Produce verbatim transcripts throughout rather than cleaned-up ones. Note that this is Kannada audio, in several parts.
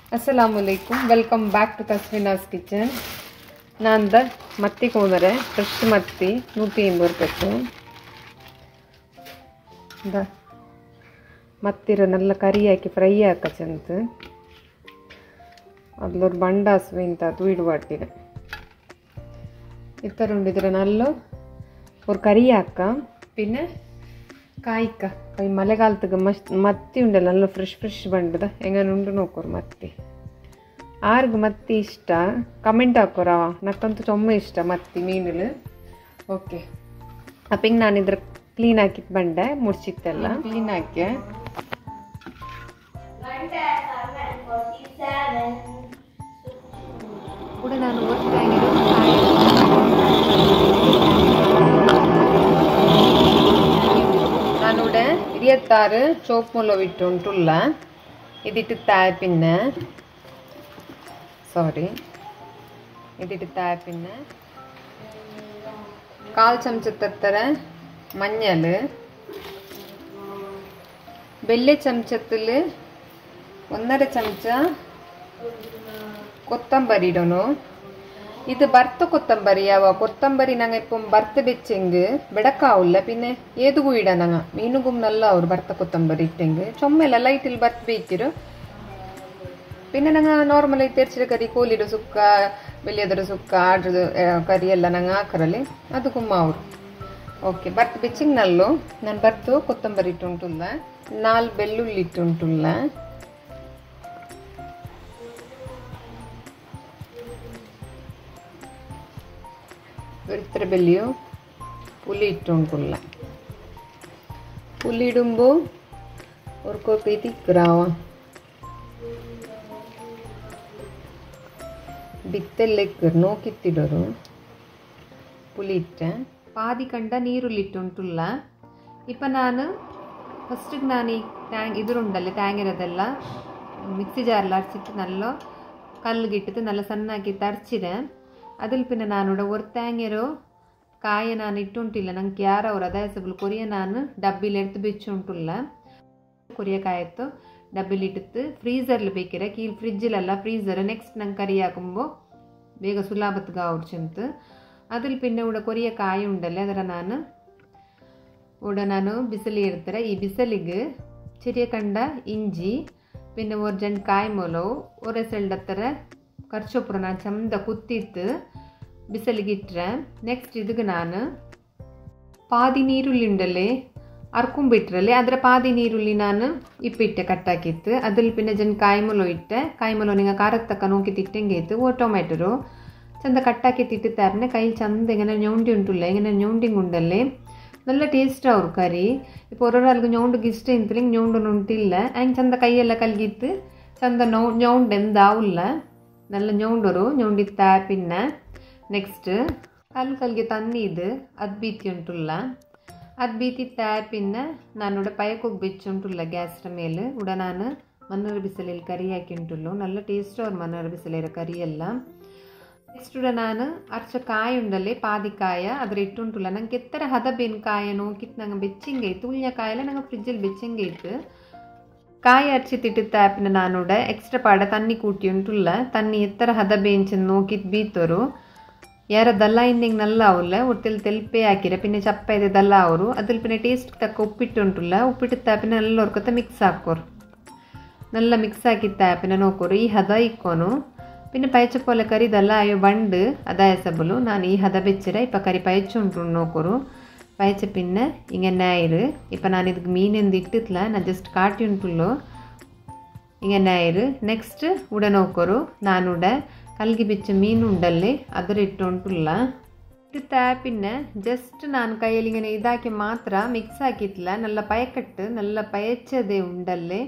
Assalamualaikum. Welcome back to Tasvina's kitchen. Nanda matti konare fresh matti one eighty rupees. Da ಮತ್ತಿರ Nalla curry hockey fry ಹಾಕಚಂತ ಅದ್ಲೊರು ಬಂಡಾಸು ಇಂತ ತುಯಿಡು ಬಾಟಿನ ಇತ್ತರ ಉಂಡಿದ್ರೆ ನಲ್ಲ ஒரு ಕರಿ ಹಾಕ പിന്നെ ಕಾಯಿಕ ಕೈ ಮಳೆಗಾಲದಾಗ ಮತ್ತಿ ಉಂಡಲ್ಲ ನಲ್ಲ ಫ್ರೆಶ್ ಫ್ರೆಶ್ ಬಂಡದ ಹೆಂಗನ ಉಂಡು ನೋಕೋರು ಮತ್ತಿ ಆರ್ಗ ಮತ್ತಿ ಇಷ್ಟ ಕಮೆಂಟ್ ಹಾಕೋರ ನಕ್ಕಂತೂ ಚೊಮ್ಮ ಇಷ್ಟ ಮತ್ತಿ ಮೀನುಲು ಓಕೆ ಅಪ್ಪಿಂಗ್ ನಾನು ಇದ್ರ ಕ್ಲೀನ್ ಹಾಕಿತ್ತು ಬಂಡೆ ಮುಡ್ಸಿತ್ತೆಲ್ಲ ಕ್ಲೀನ್ ಹಾಕಿ ಕೂಡ ನಾನು ಓದ್ತಾಗಿರೋ ನಾನು ഇവിടെ ഇരുപത്താറ് ചോപ്പ് മുളക് ഇട്ടുള്ള ഇതിട്ട് താഴെ പിന്നെ സോറി ഇതിട്ട് താഴെ പിന്നെ കാൽ ചമച്ചത്തത്ര മഞ്ഞൾ ಬೆಳ್ಳಿ ಚಮಚದಲ್ಲಿ ಒಂದರ ಚಮಚ ಕೊತ್ತಂಬರಿ ಇಡೋನು ಇದು ಬರ್ತ ಕೊತ್ತಂಬರಿ ಯಾವ ಕೊತ್ತಂಬರಿ ನಂಗೆ ಇಪ್ಪ ಬರ್ತ ಬೆಚ್ಚೆಂಗ್ ಬೆಡಕಾವುಲ್ಲ ಪಿನ್ನೆ ಏದುಗೂ ಇಡ ನಂಗ ಮೀನುಗೂ ನಲ್ಲ ಅವ್ರು ಬರ್ತ ಕೊತ್ತಂಬರಿ ಇಟ್ಟೆಂಗ್ ಚೊಮ್ಮೆಲ್ಲ ಲೈಟಿಲ್ ಬರ್ತ ಬೇಕಿರು പിന്നെ ನಂಗೆ ನಾರ್ಮಲ್ ಆಗಿ ತೆರ್ಚಿದ ಕರಿ ಕೋಲಿಡು ಸುಕ್ಕ ಬೆಳ್ಳಿಯದರ ಸುಕ್ಕ ಆಡ್ರದು ಕರಿ ಎಲ್ಲ ನಂಗೆ ಹಾಕರಲ್ಲಿ ಅದು ಕುಮ್ಮ ಅವರು ಓಕೆ ಬರ್ತ ಬೆಚ್ಚಿಂಗ್ ನಲ್ಲು ನಾನು ಬರ್ತು ಕೊತ್ತಂಬರಿ ಇಟ್ಟುಂಟುಲ್ಲ ನಾಲ್ ಬೆಳ್ಳುಳ್ಳಿ ಇಟ್ಟುಂಟುಲ್ಲ വെളുത്തര ಬೆಲ್ಲಿಯು പുളി ഇട്ടുകൊണ്ടുള്ള പുളി ഇടുമ്പോൾ ഒരു കൊപ്പി തിക്കറാവ ಬಿತ್ತೆಲ್ಲ ನೋಕಿತ್ತಿಡೋರು പുളി ಇಟ್ಟ ಪಾದಿ ಕಂಡ ನೀರುಳ್ಳಿ ಇಟ್ಟುಂಟುಲ್ಲ ಇಪ್ಪ ನಾನು ಫಸ್ಟಿಗೆ ನಾನು ಈ ಟ್ಯಾಂಗ್ ಇದ್ರುಂಡಲ್ಲೇ ಟ್ಯಾಂಗಿರೋದೆಲ್ಲ ಮಿಕ್ಸಿ ಜಾರ್ಲ ಅರ್ಚಿಟ್ಟು ನಲ್ಲ ಕಲ್ಲಿಗಿಟ್ಟಿತ್ತು ನಲ್ಲ ಸಣ್ಣಾಕಿತ್ತು ಅರ್ಚಿದೆ അതിൽ പിന്നെ നാനിവിടെ ഒരു തേങ്ങരോ കായ ഞാൻ ഇട്ടുണ്ടില്ല ನಂಗೆ ಯಾರವ್ರು ಅದಾಯಸಗಳು ಕೊರಿಯ ನಾನು ಡಬ್ಬಿಲಿ ಎಡ್ತು ಬೆಚ್ಚುಂಟುಲ್ಲ ಕೊರಿಯ ಕಾಯತ್ತು ಡಬ್ಬಿಲಿ ಇಟ್ಟಿತ್ತು ಫ್ರೀಸರ್ಲಿ ಬೇಕಿರ ಕೀಲ್ ಫ್ರಿಜ್ಜಿಲಲ್ಲ ಫ್ರೀಸರ್ ನೆಕ್ಸ್ಟ್ ನಂಗೆ ಕರಿ ಹಾಕುമ്പോൾ ಬೇಗ ಸುಲಭತ್ಗ ಅವ್ರು അതിൽ പിന്നെ ഇവിടെ കൊറിയ കായ ഉണ്ടല്ലേ ಅದರ ನಾನು ഇവിടെ ನಾನು ಬಿಸಿಲಿ ಇಡ್ತಾರೆ ಈ ಬಿಸಿಲಿಗೆ ചെറിയ ಕಂಡ ಇಂಜಿ പിന്നെ ഒരു ಜಂಡ್ ಕಾಯಿ ಮೊಲವು ഒരു ಸೆಲ್ಡತ್ತರ ಕರ್ಚೋಪುರ ನಾನು ಚಂದ ಕುತ್ತಿತ್ತು ಬಿಸಿಲಿಗೆ ಇಟ್ಟರೆ ನೆಕ್ಸ್ಟ್ ಇದಕ್ಕೆ ನಾನು ಪಾದಿ ನೀರುಳ್ಳಿ ಉಂಡಲ್ಲೇ ಅರ್ಕೊಂಬಿಟ್ರಲ್ಲಿ ಅದರ ಪಾದಿ ನೀರುಳ್ಳಿ ನಾನು ಇಪ್ಪಿಟ್ಟೆ ಕಟ್ಟಾಕಿತ್ತು ಅದ್ರಲ್ಲಿ പിന്നെ ಜನ್ ಕಾಯಿ ಮೊಲೋ ಇಟ್ಟೆ ಕಾಯಿ ಮೊಲೋ ನಿಂಗೆ ಖಾರದ ತಕ್ಕ ನೋಕಿತ್ತು ಇಟ್ಟಂಗೆ ಇತ್ತು ಓ ಟೊಮೆಟೊ ಚಂದ ಕಟ್ಟಾಕಿ ತಿಟ್ಟಿತ್ತಾರನೆ ಕೈ ಚಂದ ഇങ്ങനെ ഞൊണ്ടി ಉಂಟುಲ್ಲ ഇങ്ങനെ ഞൊണ്ടിಂಗ್ ಉಂಡಲ್ಲೇ നല്ല ಟೇಸ್ಟ್ ಅವ್ರು ಕರಿ ഇപ്പോൾ ഒരാൾക്ക് ഞൊണ്ടിಗೆ ಇಷ್ಟ ಇಂತಲಿ ഞൊണ്ടു ಉಂಟಿಲ್ಲ ಹಂಗೆ ಚಂದ ಕೈಯೆಲ್ಲ ಕಲ್ಗಿತ್ತು ಚಂದ ನೌ ഞൊണ്ട് ಎಂದಾವುಲ್ಲ നല്ല ഞൊണ്ടರು ഞൊണ്ടിತ್ತ പിന്നെ ನೆಕ್ಸ್ಟ್ ಕಲ್ ಕಲ್ಗೆ ತನ್ನಿದು ಅದು ಬೀತಿ ಉಂಟುಲ್ಲ ಅದು ಬೀತಿತ್ತ പിന്നെ ನಾನಿവിടെ ಪಯಕೋಗಿ ಬೆಚ್ಚುಂಟುಲ್ಲ ಗ್ಯಾಸ್ರ ಮೇಲೆ ಉಡ ನಾನು ಮನ್ನರ ಬಿಸಿಲಲ್ಲಿ ಕರಿ ಹಾಕಿ ಉಂಟುಲ್ಲು നല്ല ಟೇಸ್ಟ್ ಅವ್ರು ಮನ್ನರ ಬಿಸಿಲಿರೋ ಕರಿಯೆಲ್ಲ ನೆಕ್ಸ್ಟ್ ಉಡ ನಾನು ಅರ್ಚ ಕಾಯಿ ಉಂಡಲ್ಲೇ ಪಾದಿ ಕಾಯ ಅದ್ರ ಇಟ್ಟುಂಟುಲ್ಲ ನಂಗೆ ಎತ್ತರ ಹದ ಬೇನ್ ಕಾಯ ನೋಕಿತ್ತು ನಂಗೆ ಬೆಚ್ಚಂಗೆ ಇತ್ತು ಉಳ್ಳ ಕಾಯೆಲ್ಲ ನಂಗೆ ಫ್ರಿಜ್ಜಲ್ಲಿ ಬೆಚ್ಚಂಗೆ ಇತ್ತು ಕಾಯಿ ಅರ್ಚಿತ್ತಿಟ್ಟಿತ್ತ ಆ್ಯಪ್ನ ನಾನುಡ ಎಕ್ಸ್ಟ್ರಾ ಪಾಡ ತನ್ನಿ ಕೂಟಿ ಉಂಟುಲ್ಲ ತನ್ನಿ ಎತ್ತರ ಹದ ಬೇಂಚನ್ನು ನೋಕಿತ್ತು ಬೀತರು ಯಾರ ದಲ್ಲ ಹಿಂದಿಂಗೆ ನಲ್ಲ ಅವಲ್ಲ ಒಟ್ಟಲ್ಲಿ ತೆಲ್ಪೆ ಹಾಕಿರ പിന്നെ ಚಪ್ಪ ಇದೆ ದಲ್ಲ ಅವರು ಅದ್ರಲ್ಲಿ പിന്നെ ಟೇಸ್ಟ್ ತಕ್ಕ ಉಪ್ಪಿಟ್ಟು ಉಂಟುಲ್ಲ ಉಪ್ಪಿಟ್ಟು ತಾಪಿನ ನಲ್ಲ ಹೊರ್ಕೊತ ಮಿಕ್ಸ್ ಹಾಕೋರು ನಲ್ಲ ಮಿಕ್ಸ್ ಹಾಕಿತ್ತ ಆ್ಯಪಿನ ನೋಕೋರು ಈ ಹದ ಇಕ್ಕೋನು പിന്നെ പയച്ചപ്പോലെ കറി ഇതല്ല അയ്യോ ബണ്ട് അതായസബിളു ഞാൻ ഈ ഹത വെച്ചിര ഇപ്പം കറി പയച്ചുണ്ടു നോക്കൊരു പയച്ച പിന്നെ ഇങ്ങനെ ആയിര് ഇപ്പം ഞാൻ ഇതിക്ക് മീൻ എന്ത് ഇട്ടിട്ടില്ല ഞാൻ ജസ്റ്റ് കാട്ടി ഉಂಟುള്ളൂ ഇങ്ങനെ ആയിര് ನೆಕ್ಸ್ಟ್ ಉಡ ನೋಕೊರು ನಾನುಡ ಕಲ್ಗಿ ಬಿಚ್ಚ ಮೀನು ಉಂಡಲ್ಲೇ ಅದರ ಇಟ್ಟುಂಟುಲ್ಲ ಇಟ್ಟ പിന്നെ ಜಸ್ಟ್ ನಾನು ಕೈಯಲ್ಲಿ ಇങ്ങനെ ಇದಾಕಿ ಮಾತ್ರ ಮಿಕ್ಸ್ ಹಾಕಿತ್ತಿಲ್ಲ ನಲ್ಲ ಪಯಕಟ್ಟು ನಲ್ಲ ಪಯಚದೆ ಉಂಡಲ್ಲೇ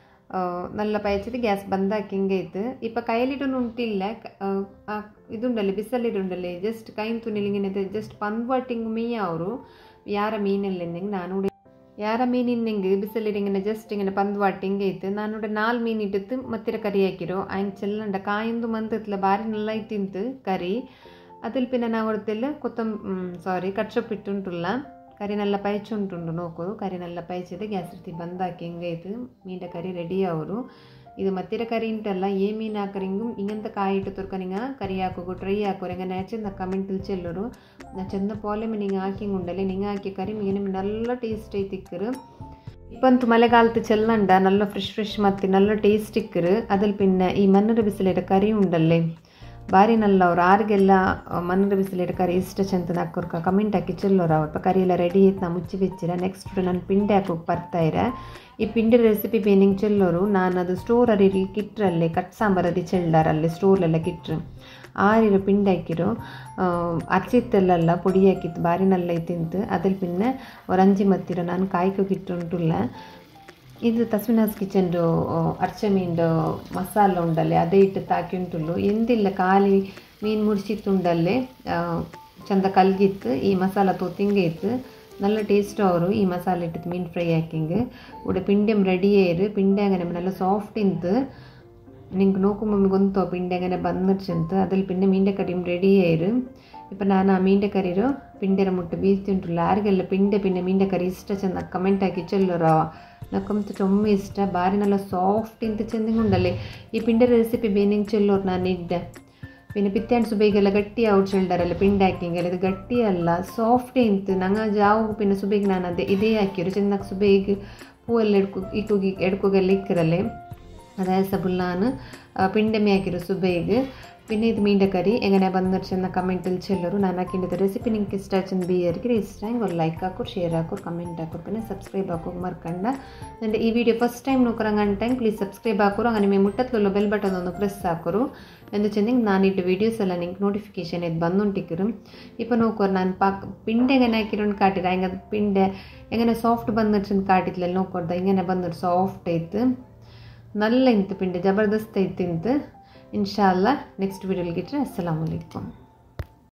നല്ല പയച്ചിട്ട് ഗ്യാസ് ബന്ധാക്കി ಹಿಂಗೆ ಇತ್ತು ಇಪ್ಪ ಕೈಯಲ್ಲಿಟ್ಟು ಉಂಟಿಲ್ಲ ಇದುಂಡಲ್ಲೇ ಬಿಸಲಿಡುಂಡಲ್ಲೇ ಜಸ್ಟ್ ಕೈನ್ ತುನಿಲಿ ಇങ്ങനെ ಜಸ್ಟ್ ಪಂದ್ವಾಟಿಂಗ್ ಮೀಯ ಅವರು ಯಾರ ಮೀನೆಲ್ಲೆಂಗೆ ನಾನು ಯಾರ ಮೀನಿನ್ನೆಂಗೆ ಬಿಸಲಿಡು ഇങ്ങനെ ಜಸ್ಟ್ ഇങ്ങനെ പന്ത്വാട്ടി ಹಿಂಗೆ ಇತ್ತು ನಾನು ನಾಲ್ ಮೀನು ಇಟ್ಟಿತ್ತು ಮತ್ತಿರ ಕರಿ ಹಾಕಿರೋ ಹಂಗೆ ಚೆಲ್ಲಂಡ ಕಾಯಿಂದು ಮಂತತ್ಲ ಬಾರಿ ನಲ್ಲ ಇತ್ತಿಂತು ಕರಿ അതിൽ പിന്നെ ನಾವು ಹೊರತೆಲ್ಲ ಕೊತ್ತಂಬ ಸಾರಿ ಕಟ್ಸೊಪ್ಪಿಟ್ಟುಂಟುಲ್ಲ ಕರಿ ನಲ್ಲ ಪಯಚುಂಟುಂಡು ನೋಕು ಕರಿ ನಲ್ಲ ಪಯಚಿದೆ ಗ್ಯಾಸ್ ಇರ್ತಿ ಬಂದಾಕಿ ಹಿಂಗೆ ಇದು ಮೀನ ಕರಿ ರೆಡಿ ಅವರು ಇದು ಮತ್ತಿರ ಕರಿ ಉಂಟಲ್ಲ ಏ ಮೀನು ಹಾಕರಿಂಗು ಹಿಂಗಂತ ಕಾಯಿ ಇಟ್ಟು ತುರ್ಕ ನಿಂಗೆ ಕರಿ ಹಾಕೋಗು ಟ್ರೈ ಹಾಕೋರು ಹೆಂಗೆ ನೆಚ್ಚಂದ ಕಮೆಂಟಲ್ಲಿ ಚೆಲ್ಲೋರು ನಾ ಚಂದ ಪಾಲೆ ನಿಂಗೆ ಹಾಕಿಂಗ್ ಉಂಡಲ್ಲಿ ನಿಂಗೆ ಹಾಕಿ ಕರಿ ಮೀನು ನಲ್ಲ ಟೇಸ್ಟ್ ಐತಿ ಇಕ್ಕರು ಇಪ್ಪಂತು ಮಳೆಗಾಲത്ത് ಚೆಲ್ಲಂಡ നല്ല ಫ್ರೆಶ್ ಫ್ರೆಶ್ ಮತ್ತು നല്ല ಟೇಸ್ಟ್ ಇಕ್ಕರು അതിൽ പിന്നെ ಈ ಮನ್ನರ ಬಿಸಿಲಿಡ ಕರಿ ಉಂಡಲ್ಲೇ ಭಾರಿ ನಲ್ಲ ಅವ್ರು ಆರಿಗೆಲ್ಲ ಮನ್ನರ ಬಿಸಿಲಿಡ ಕರಿ ಇಷ್ಟ ಚಂದ ಹಾಕೋರ್ಕ ಕಮೆಂಟ್ ಹಾಕಿ ಚೆಲ್ಲೋರು ಅವ್ರ ಕರಿ ಎಲ್ಲ ರೆಡಿ ಆಯ್ತು ನಾ ಮುಚ್ಚಿ ಬೆಚ್ಚಿರ ನೆಕ್ಸ್ಟ್ ನಾನು ಪಿಂಡಿ ಹಾಕೋಕೆ ಬರ್ತಾಯಿರ ಈ ಪಿಂಡಿ ರೆಸಿಪಿ ಬೇನಿಂಗ್ ಚೆಲ್ಲೋರು ನಾನು ಅದು ಸ್ಟೋರಲ್ಲಿ ಕಿಟ್ರಲ್ಲಿ ಕಟ್ ಸಾಂಬಾರಲ್ಲಿ ಚೆಲ್ಲಾರಲ್ಲಿ ಸ್ಟೋರ್ಲೆಲ್ಲ ಕಿಟ್ರು ಆರಿರೋ ಪಿಂಡಿ ಹಾಕಿರೋ ಅರ್ಚಿತ್ತೆಲ್ಲ ಪೊಡಿ ಹಾಕಿತ್ತು ಭಾರಿ ನಲ್ಲ ಐತಿಂತು ಅದ್ರಲ್ಲಿ ಪಿನ್ನೆ ಒಂಜಿ ಮತ್ತಿರೋ ನಾನು ಕಾಯ್ಕೋಗಿಟ್ಟುಂಟುಲ್ಲ ಇದು ತಸ್ಮಿನಾಸ್ ಕಿಚನ್ದು ಅರ್ಚೆ ಮೀನ್ದು ಮಸಾಲ ಉಂಡಲ್ಲೇ ಅದೇ ಇಟ್ಟು ತಾಕಿ ಉಂಟುಲ್ಲು ಎಂದಿಲ್ಲ ಖಾಲಿ ಮೀನು ಮುಡಿಸಿತ್ತುಂಡಲ್ಲೇ ಚಂದ ಕಲ್ಗಿತ್ತು ಈ ಮಸಾಲ ತೋತಿಂಗೆ ಇತ್ತು നല്ല ടേസ്റ്റ് ಅವರು ಈ ಮಸಾಲೆ ಇಟ್ಟಿತ್ತು ಮೀನು ಫ್ರೈ ಹಾಕಿಂಗ್ ಉಡ ಪಿಂಡಿಯಂ ರೆಡಿ ಏರು ಪಿಂಡಿ അങ്ങനെ നല്ല സോഫ്റ്റ് ಇಂತು ನಿಂಗೆ ನೋക്കുമ്പോൾ ಗೊತ್ತು ಪಿಂಡಿ അങ്ങനെ ಬಂದಿರ್ಚಂತ ಅದ್ರಲ್ಲಿ ಪಿಂಡೆ ಮೀಂಡೆ ಕರಿയും ರೆಡಿ ಏರು ಇപ്പം ನಾನು ಆ ಮೀಂಡೆ ಕರಿರು ಪಿಂಡೆರ ಮುಟ್ಟು ಬೀಳ್ತಿಂಟುಲ್ಲ ಯಾರಿಗೆಲ್ಲ ಪಿಂಡೆ ಪಿಂಡೆ ಮೀಂಡೆ ಕರಿ ಇಷ್ಟ ಚಂದ ಕಮೆಂಟ್ ಹಾಕಿ ಚೆಲ್ಲೋರ ನಾಕಂತ ಚೊಮ್ಮ ಇಷ್ಟ ಭಾರಿ നല്ല സോഫ്റ്റ് ಇಂತು ಚೆಂದಂಗೆ ಉಂಡಲ್ಲಿ ಈ ಪಿಂಡೆ ರೆಸಿಪಿ ಬೇನಿಂಗ್ ಚೆಲ್ಲೋರು ನಾನು ಇದ್ದೆ പിന്നെ പിറ്റാൻ സുബൈಗೆಲ್ಲ ಗಟ್ಟಿ ಔಟ್ ಚೆಲ್ಡರಲ್ಲ ಪಿಂಡಿ ಹಾಕಿಂಗೆಲ್ಲ ಇದು ಗಟ್ಟಿ ಅಲ್ಲ ಸಾಫ್ಟ್ ಇಂತು ನಂಗೆ ಜಾವು പിന്നെ ಸುಬೈಗೆ ನಾನು ಅದೇ ಇದೇ ಹಾಕಿರು ಚೆಂದಾಗಿ ಸುಬೈಗೆ ಹೂವೆಲ್ಲ ಎಡ್ಕೊ ಇಕ್ಕೋಗಿ ಎಡ್ಕೋಗೆಲ್ಲ ಇಕ್ಕಿರಲ್ಲೇ ಅದೇ ಸಬುಲ್ ನಾನು ಪಿಂಡೆಮೆ ಹಾಕಿರು ಸುಬೈಗೆ പിന്നെ ಇದು ಮೀಂಡೆ ಕರಿ എങ്ങനെ ಬಂದಿರ್ಚಂದ ಕಮೆಂಟಲ್ಲಿ ಚೆಲ್ಲೋರು ನಾನು ಹಾಕಿದ ರೆಸಿಪಿ ನಿಂಗೆ ಇಷ್ಟ ಚಂದ ಬಿಯರ್ಗೆ ಇಷ್ಟ ಹೆಂಗೆ ಒಂದು ಲೈಕ್ ಹಾಕೋರು ಶೇರ್ ಹಾಕೋರು ಕಮೆಂಟ್ ಹಾಕೋರು പിന്നെ ಸಬ್ಸ್ಕ್ರೈಬ್ ಹಾಕೋರು ಮರ್ಕಂಡ എൻ്റെ ಈ ವಿಡಿಯೋ ಫಸ್ಟ್ ಟೈಮ್ ನೋಕರಂಗಂಟ ಟೈಮ್ ಪ್ಲೀಸ್ ಸಬ್ಸ್ಕ್ರೈಬ್ ಹಾಕೋರು ಹಂಗೆ ನಿಮ್ಮ ಮುಟ್ಟತ್ಲಲ್ಲ ಬೆಲ್ ಬಟನ್ ಒಂದು ಪ್ರೆಸ್ ಹಾಕೋರು ಎಂದು ಚೆಂದಂಗೆ ನಾನಿಟ್ಟು ವೀಡಿಯೋಸ್ ಎಲ್ಲ ನಿಂಗೆ ನೋಟಿಫಿಕೇಶನ್ ಇದು ಬಂದುಂಟಿಕ್ಕರು ಇപ്പം ನೋಕೋರು ನಾನು ಪಾಕ್ ಪಿಂಡೆ ಹೆಂಗೆ ಹಾಕಿರೋನು ಕಾಟಿರ ಹೆಂಗೆ ಅದು ಪಿಂಡೆ ಹೆಂಗೆ ಸಾಫ್ಟ್ ಬಂದಿರ್ಚಂದ ಕಾಟಿತ್ಲೆಲ್ಲ ನೋಡ್ಕೊಡ್ದ ಹಿಂಗೆ ಬಂದ್ರು ಸಾಫ್ಟ್ ಐತು ನಲ್ಲ ಇಂತು ಪಿಂಡೆ ಜಬರ್ದಸ್ತ್ ಐತಿಂತು ಇನ್ಶಾ ಅಲ್ಲಾ ನೆಕ್ಸ್ಟ್ ವೀಡಿಯೋಲಿ ಗಿಟ್ರೆ ಅಸ್ಸಲಾಮು ಅಲೈಕುಮ್.